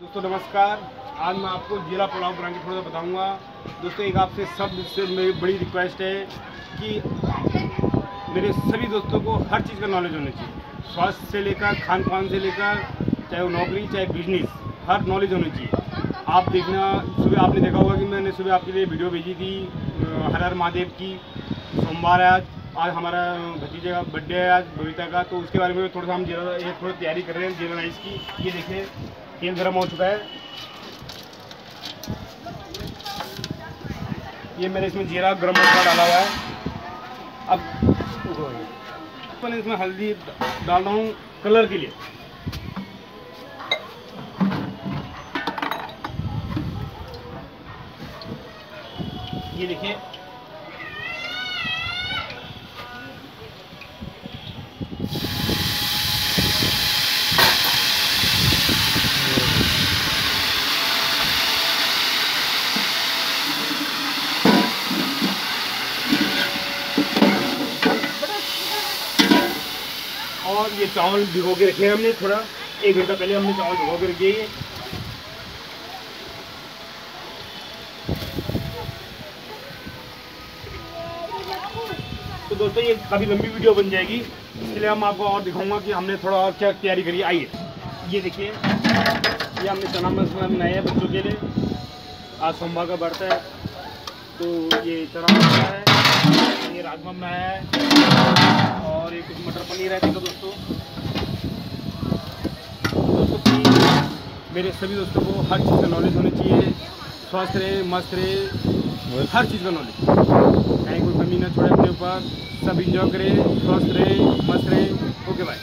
दोस्तों नमस्कार। आज मैं आपको जीरा पुलाव बना के थोड़ा सा बताऊंगा। दोस्तों एक आपसे से मेरी बड़ी रिक्वेस्ट है कि मेरे सभी दोस्तों को हर चीज़ का नॉलेज होना चाहिए, स्वास्थ्य से लेकर खान पान से लेकर चाहे वो नौकरी चाहे बिजनेस, हर नॉलेज होनी चाहिए। आप देखना, सुबह आपने देखा होगा कि मैंने सुबह आपके लिए वीडियो भेजी थी हर हर महादेव की। सोमवार है आज हमारा भतीजे का बर्थडे है, आज बबीता का, तो उसके बारे में थोड़ा सा हम थोड़ी तैयारी कर रहे हैं जीरा राइस की। ये देखिए तेल गर्म हो चुका है। ये मैंने इसमें जीरा गरम मसाला डाला हुआ है। अब मैंने इसमें हल्दी डाल रहा हूँ कलर के लिए। ये देखिए और ये चावल भिगो के रखे हैं हमने, थोड़ा 1 घंटा पहले हमने चावल भिगो के रखे हैं। तो दोस्तों ये काफ़ी लंबी वीडियो बन जाएगी, इसलिए हम आपको और दिखाऊंगा कि हमने थोड़ा और क्या तैयारी करी। आइए ये देखिए, ये हमने चना मसाला बनाया है बच्चों के लिए। आज सोमवार का व्रत है, तो ये चना मसाला है, ये राजमा बनाया है और ये कुछ मटर पनीर है। देखो दोस्तों मेरे सभी दोस्तों को हर चीज़ का नॉलेज होना चाहिए। स्वस्थ रहे, मस्त रहे, हर चीज़ का नॉलेज, कहीं कोई कमी ना छोड़े अपने ऊपर। सब इंजॉय करें, स्वस्थ रहे, मस्त रहे। Okay bye.